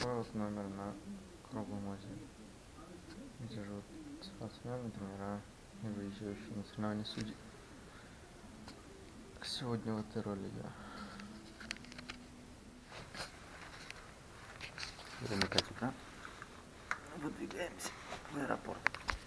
такой вот номер на круглом озере, где живут спортсмены, тренера и выезжающие на соревнования судьи. Сегодня в этой роли я. Время 5 утра. Выдвигаемся в аэропорт.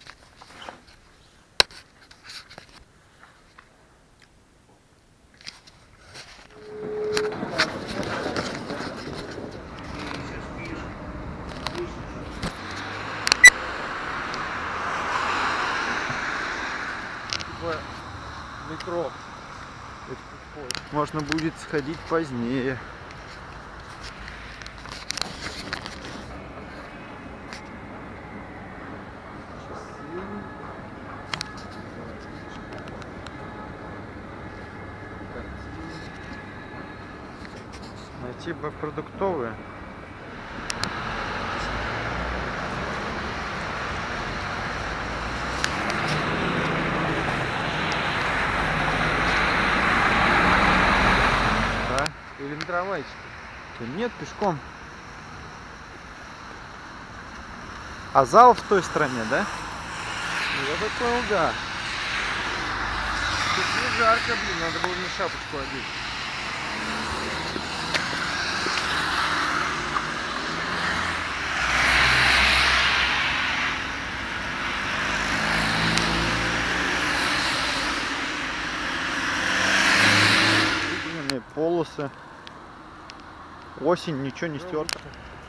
Метро. Можно будет сходить позднее. Найти бы продуктовые. Или на трамвайчике? Нет, пешком. А зал в той стороне, да? Я так понял, да. Тут не жарко, блин, надо было мне шапочку одеть. Выделенные полосы. Осень, ничего не стерто.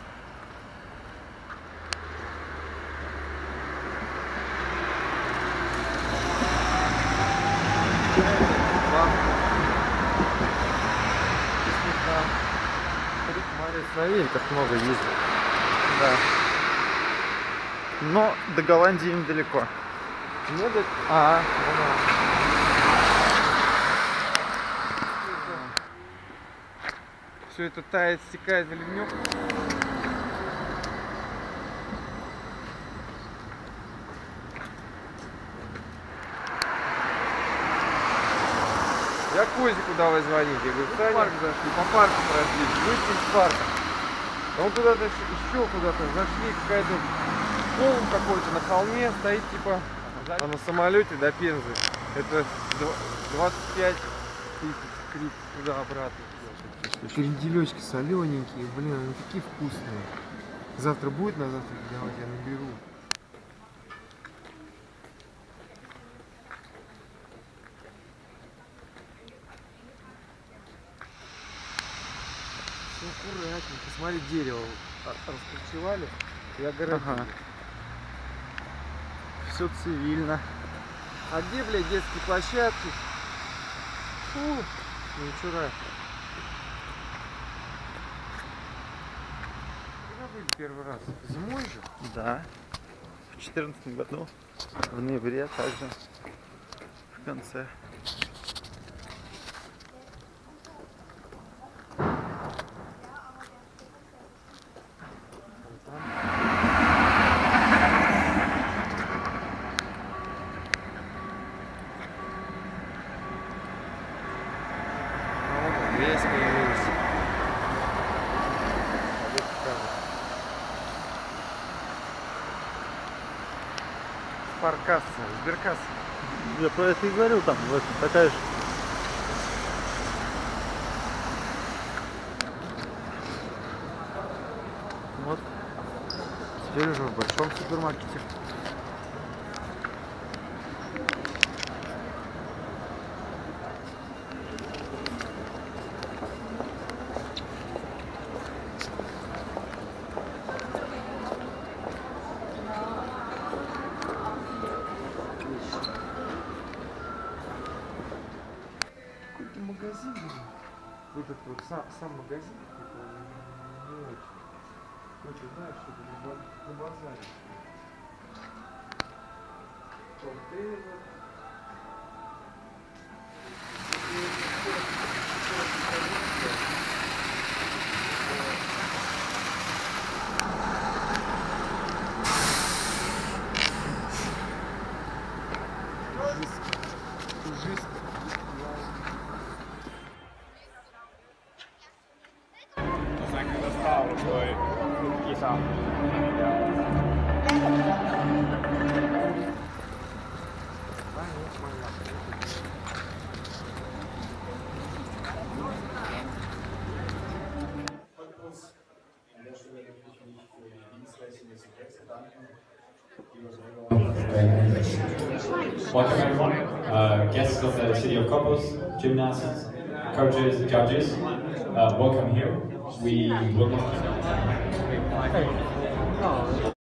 Смотри, как много ездит. Да. Но до Голландии недалеко. Не до... Все это тает, стекает в ливнёк. Я Козику давай звонить. Я говорю, Саня, парк зашли, по парку прошли, выйти из парка. А он куда-то еще куда-то зашли, какая-то холм какой-то на холме стоит, типа, а на самолете до Пензы. Это 25 тысяч крик туда-обратно. Кренделечки солененькие, блин, они такие вкусные. Завтра будет на завтрак делать, я наберу. Все аккуратненько. Смотри, дерево раскорчевали и огородили. Ага. Все цивильно. А где, блядь, детские площадки? Фу, ну вчера. Когда были первый раз? Зимой же? Да. В 2014 году. В ноябре также. В конце. Весь появился. Спаркасса, сберкасса. Я про это и говорил, там такая же. Вот. Теперь уже в большом супермаркете. Какой-то магазин, вот этот вот сам магазин, не очень. Какой-то, знаешь, что-то на базаре. Контейнер. Dostał, out. Welcome everyone, guests of the City of Copos, gymnasts, coaches, judges, welcome here. We will not